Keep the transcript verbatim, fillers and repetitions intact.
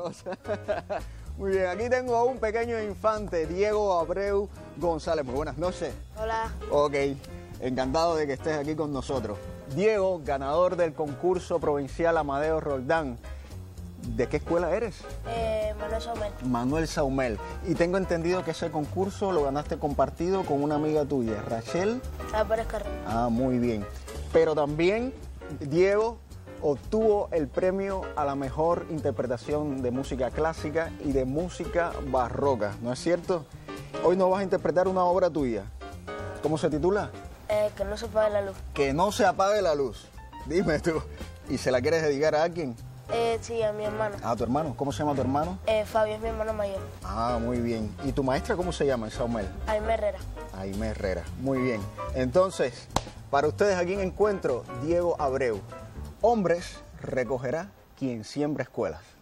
cosa. Muy bien, aquí tengo a un pequeño infante, Diego Abreu González. Muy buenas noches. Hola. Ok, encantado de que estés aquí con nosotros. Diego, ganador del concurso provincial Amadeo Roldán. ¿De qué escuela eres? Eh, Manuel Saumel. Manuel Saumel. Y tengo entendido que ese concurso lo ganaste compartido con una amiga tuya, Rachel. Ah, Pérez Carrera. Ah, muy bien. Pero también Diego obtuvo el premio a la mejor interpretación de música clásica y de música barroca, ¿no es cierto? Hoy nos vas a interpretar una obra tuya. ¿Cómo se titula? Eh, que no se apague la luz. Que no se apague la luz. Dime tú. ¿Y se la quieres dedicar a alguien? Eh, sí, a mi hermano. ¿A tu hermano? ¿Cómo se llama tu hermano? Eh, Fabio es mi hermano mayor. Ah, muy bien. ¿Y tu maestra cómo se llama en Saumel? Aime Herrera. Aime Herrera. Muy bien. Entonces, para ustedes aquí en Encuentro, Diego Abreu. Hombres recogerá quien siembra escuelas.